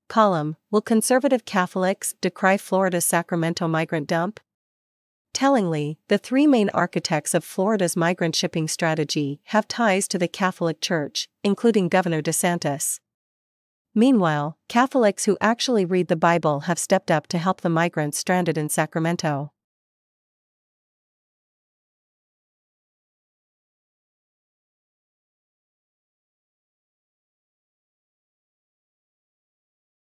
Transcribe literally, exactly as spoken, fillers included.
Column: Will conservative Catholics decry Florida's Sacramento migrant dump? Tellingly, the three main architects of Florida's migrant shipping strategy have ties to the Catholic Church, including Governor DeSantis. Meanwhile, Catholics who actually read the Bible have stepped up to help the migrants stranded in Sacramento.